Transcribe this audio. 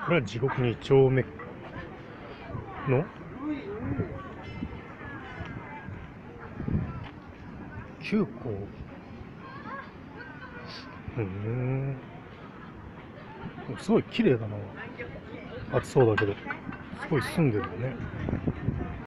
これは地獄2丁目の9校。すごい綺麗だな。暑そうだけど、すごい住んでるよね。